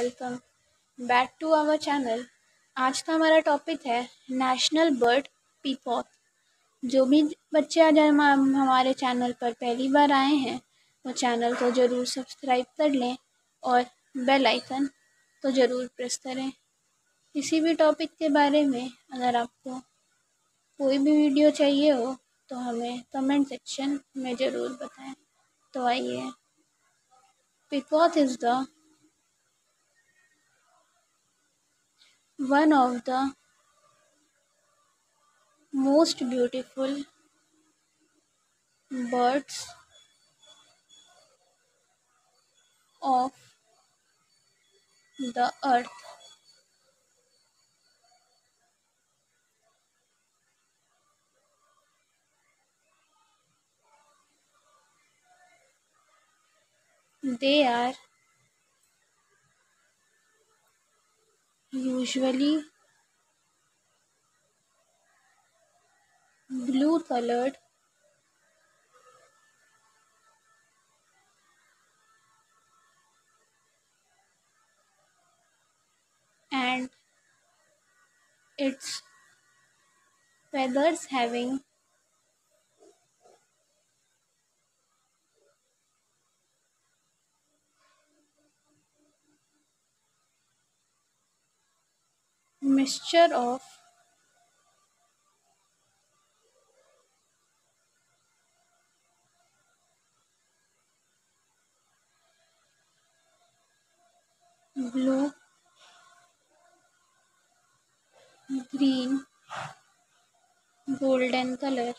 Welcome back to our channel. आज का हमारा टॉपिक है नेशनल बर्ड पीकॉक। जो भी बच्चे आज हमारे चैनल पर पहली बार आए हैं वो चैनल को ज़रूर सब्सक्राइब कर लें और बेल आइकन को ज़रूर प्रेस करें। किसी भी टॉपिक के बारे में अगर आपको कोई भी वीडियो चाहिए हो तो हमें कमेंट सेक्शन में ज़रूर बताएं। तो आइए, peacock is the one of the most beautiful birds of the earth. They are usually blue colored and its feathers having mixture of blue, green, golden color.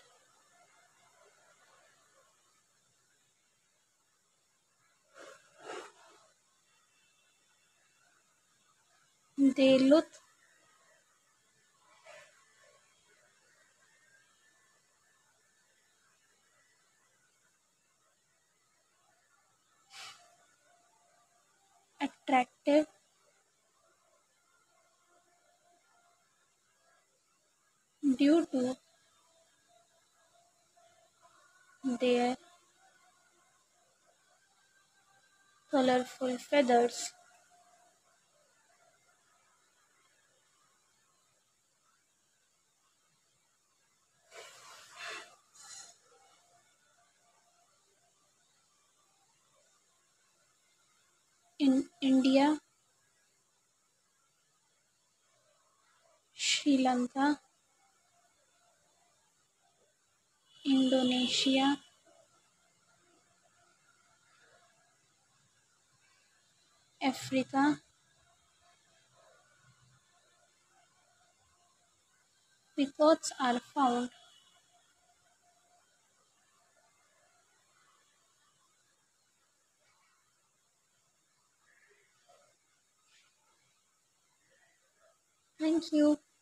They look attractive due to their colorful feathers. In India, Sri Lanka, Indonesia, Africa, peacocks are found. Thank you.